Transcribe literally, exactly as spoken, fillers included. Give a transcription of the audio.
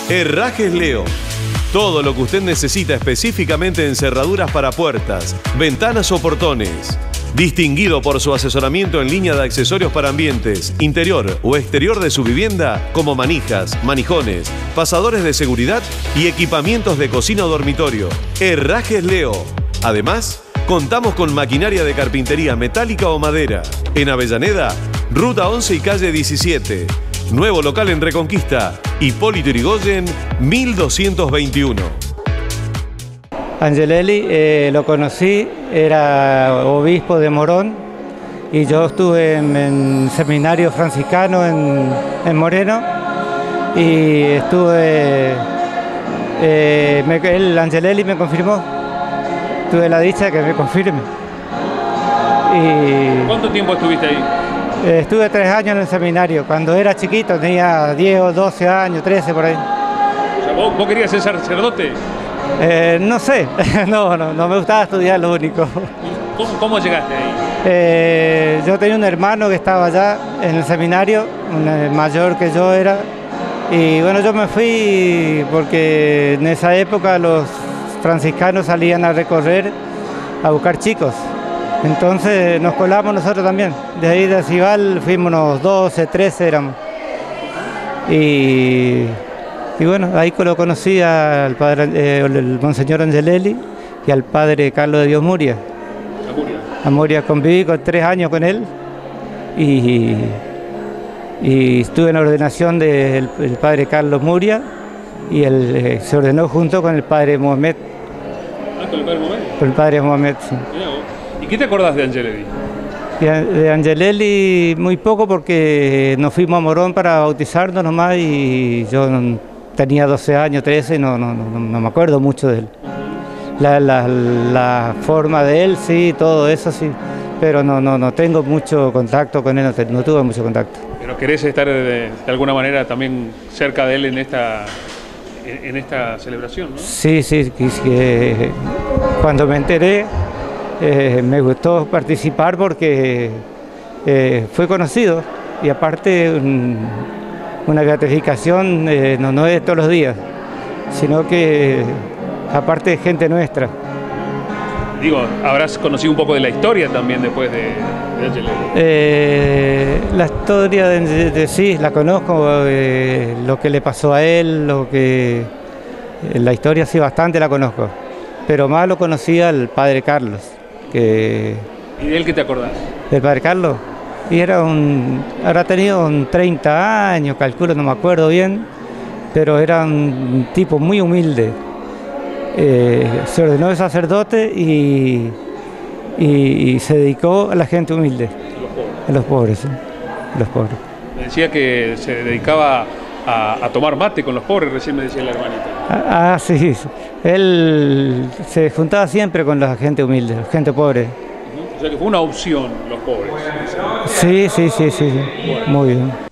Herrajes Leo. Todo lo que usted necesita específicamente en cerraduras para puertas, ventanas o portones. Distinguido por su asesoramiento en línea de accesorios para ambientes, interior o exterior de su vivienda, como manijas, manijones, pasadores de seguridad y equipamientos de cocina o dormitorio. Herrajes Leo. Además, contamos con maquinaria de carpintería metálica o madera. En Avellaneda, Ruta once y calle diecisiete. Nuevo local en Reconquista, Hipólito Yrigoyen, mil doscientos veintiuno. Angelelli eh, lo conocí, era obispo de Morón y yo estuve en, en seminario franciscano en, en Moreno y estuve, eh, me, el Angelelli me confirmó, tuve la dicha de que me confirme. Y ¿cuánto tiempo estuviste ahí? Eh, estuve tres años en el seminario, cuando era chiquito, tenía diez o doce años, trece por ahí. O sea, ¿vos, vos querías ser sacerdote? Eh, no sé, no, no, no me gustaba estudiar, lo único. ¿Cómo, cómo llegaste ahí? Eh, yo tenía un hermano que estaba allá en el seminario, un mayor que yo era, y bueno, yo me fui porque en esa época los franciscanos salían a recorrer, a buscar chicos. Entonces nos colamos nosotros también. De ahí de Cibal fuimos unos doce, trece éramos. Y, y bueno, ahí lo conocí al padre, eh, el monseñor Angelelli y al padre Carlos de Dios Muria. ¿A Muria? A Muria conviví con tres años con él y, y estuve en la ordenación del el padre Carlos Muria y él eh, se ordenó junto con el padre Mohamed. ¿Ah, con el padre Mohamed? Con el padre Mohamed, sí. ¿Y qué te acordás de Angelelli? De Angelelli muy poco porque nos fuimos a Morón para bautizarnos nomás y yo no, tenía doce años, trece y no, no, no, no me acuerdo mucho de él. La, la, la forma de él sí, todo eso sí, pero no, no, no tengo mucho contacto con él, no, te, no tuve mucho contacto. ¿Pero querés estar de, de alguna manera también cerca de él en esta, en, en esta celebración, no? Sí, sí, que cuando me enteré Eh, me gustó participar porque eh, fue conocido y aparte un, una beatificación eh, no, no es todos los días, sino que aparte es gente nuestra. Digo, habrás conocido un poco de la historia también después de, de Angelelli. Eh, la historia de, de, de sí, la conozco, eh, lo que le pasó a él, lo que eh, la historia sí bastante la conozco, pero más lo conocía el padre Carlos. Que, ¿Y de él qué te acordás? Del padre Carlos. Y era un, habrá tenido un treinta años, calculo, no me acuerdo bien, pero era un tipo muy humilde. Eh, se ordenó de sacerdote y, y, y se dedicó a la gente humilde. A los pobres. A los pobres, sí. A los pobres. Me decía que se dedicaba a, a tomar mate con los pobres, recién me decía la hermanita. Ah, ah, sí, él se juntaba siempre con la gente humilde, la gente pobre. O sea que fue una opción los pobres. Sí, sí, sí, sí, sí. Muy bien.